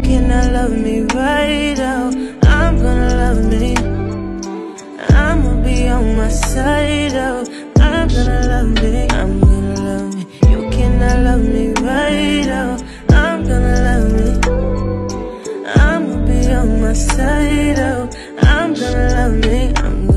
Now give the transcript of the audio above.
cannot love me right now. I'm gonna love me. I'ma be on my side, oh. I'm gonna love me. I'm gonna love me. You cannot love me right now. I'm gonna love me. I'ma be on my side, oh. I'm gonna love me.